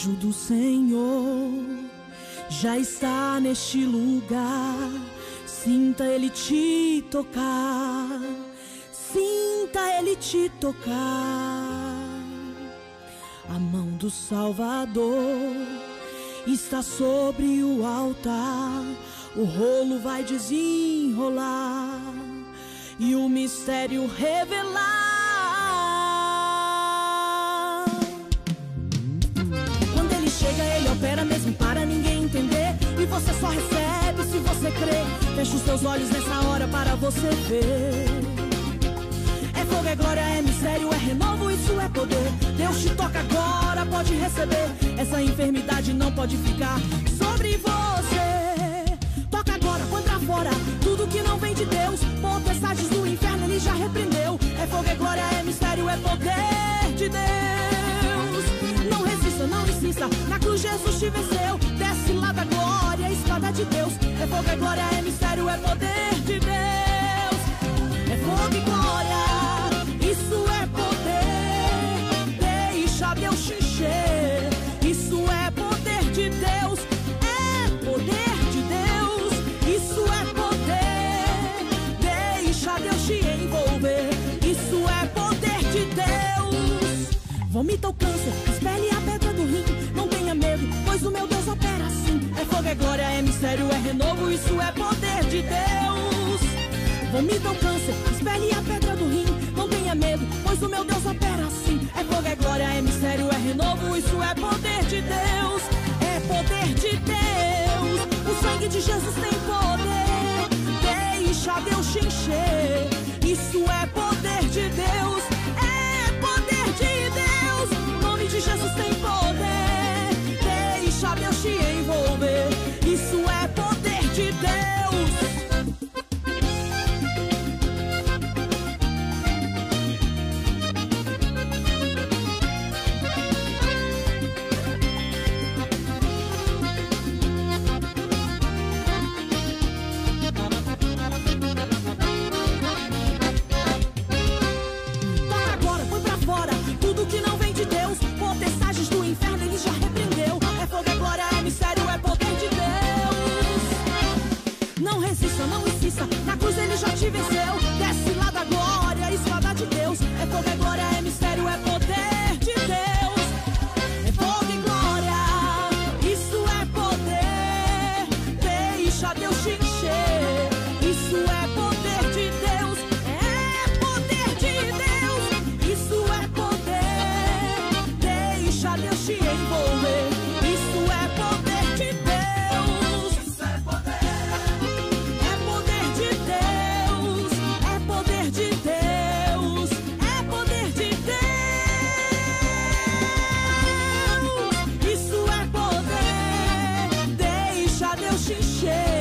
anjo do Senhor já está neste lugar. Sinta Ele te tocar, sinta Ele te tocar. A mão do Salvador está sobre o altar. O rolo vai desenrolar e o mistério revelar. Quando Ele chega, Ele opera mesmo para ninguém entender, e você só recebe se você crê. Fecha os seus olhos nessa hora para você ver. É fogo, é glória, é mistério, é renovo, isso é poder. Deus te toca agora, pode receber. Essa enfermidade não pode ficar sobre você. Toca agora, põe pra fora tudo que não vem de Deus. Potestades do inferno Ele já repreendeu. É fogo, é glória, é mistério, é poder de Deus. Não resista, não insista, na cruz Jesus te venceu. Desce lá da glória, a espada de Deus. É fogo, é glória, é mistério, é poder de Deus. É fogo e glória, isso é poder. Deixa Deus te encher. Isso é poder de Deus. É poder de Deus. Isso é poder. Deixa Deus te envolver. Isso é poder de Deus. Vomita o câncer, expele a pedra do rim. Não tenha medo, pois o meu Deus opera assim. É fogo, é glória, é mistério, é renovo. Isso é poder de Deus. Vomita o câncer, expele a pedra do rim. Não tenha medo, pois o meu Deus opera assim. É fogo, é glória, é mistério, é renovo. Isso é poder de Deus. É poder de Deus. O sangue de Jesus tem poder. Deixa Deus te encher. Isso é poder de Deus. É poder de Deus. O nome de Jesus tem poder. Deixa Deus te envolver. Isso é poder de Deus. Tudo que não vem de Deus, potestades do inferno Ele já repreendeu. É fogo, é glória, é mistério, é poder de Deus. Não resista, não insista, na cruz Ele já te venceu. Desce lá da glória, a espada de Deus. É fogo, é glória, é mistério, é poder de Deus. É fogo e glória, isso é poder. Deixa Deus te encher. Isso é poder de Deus. É poder de Deus. Isso é poder. Deixa Deus te envolver. Isso é poder de Deus. Isso é poder. É poder de Deus. É poder de Deus. É poder de Deus. Isso é poder. Deixa Deus te encher.